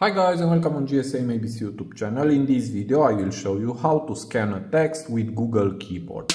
Hi guys and welcome on GSM-ABC YouTube channel. In this video I will show you how to scan a text with Google Keyboard.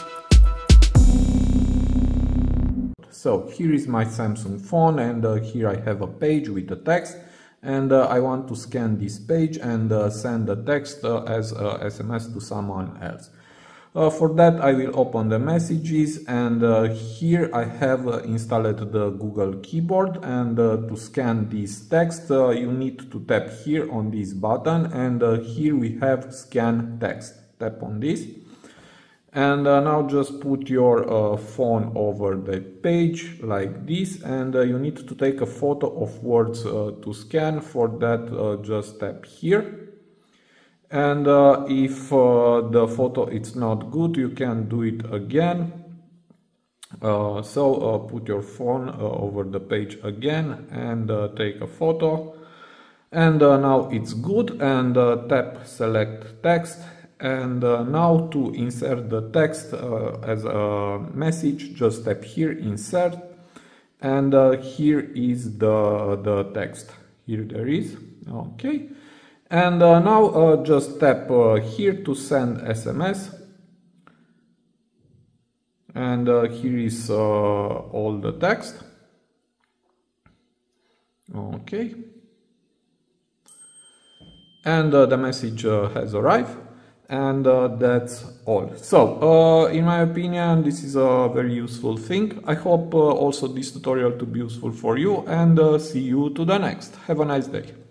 So here is my Samsung phone and here I have a page with the text and I want to scan this page and send the text as a SMS to someone else. For that I will open the messages and here I have installed the Google Keyboard, and to scan this text you need to tap here on this button, and here we have scan text. Tap on this and now just put your phone over the page like this, and you need to take a photo of words to scan. For that just tap here. And if the photo is not good, you can do it again. Put your phone over the page again and take a photo, and now it's good, and tap select text, and now to insert the text as a message just tap here insert, and here is the text. Here there is, okay. And now just tap here to send SMS, and here is all the text. Okay, and the message has arrived, and that's all. So in my opinion this is a very useful thing. I hope also this tutorial to be useful for you, and see you to the next. Have a nice day.